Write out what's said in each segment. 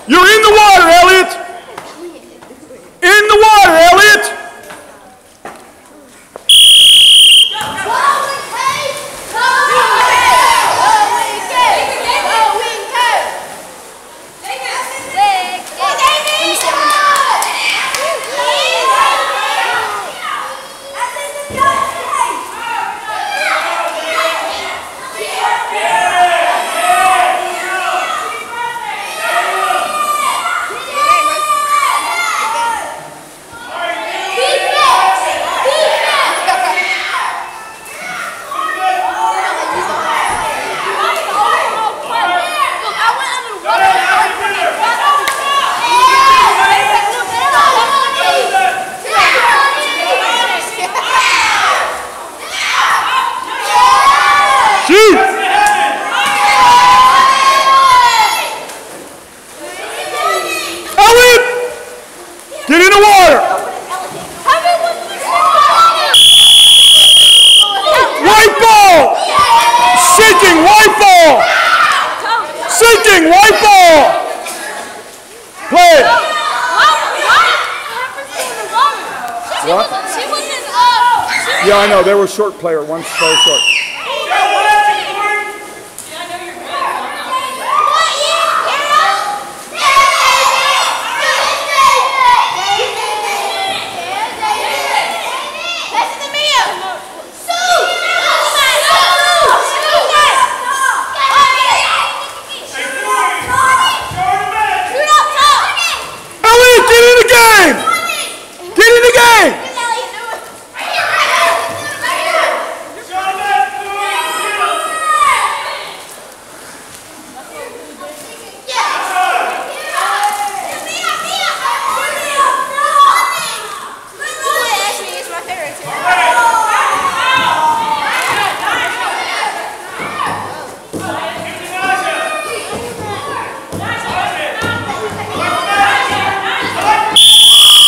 You're in the water, Elliot. In the water, Elliot. Get in the water! White ball! Sinking white ball! Sinking white ball! Play it! What? Yeah, I know. They were short player. One's so short.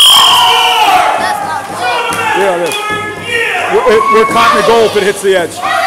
Yeah, it is. We're caught in the goal if it hits the edge.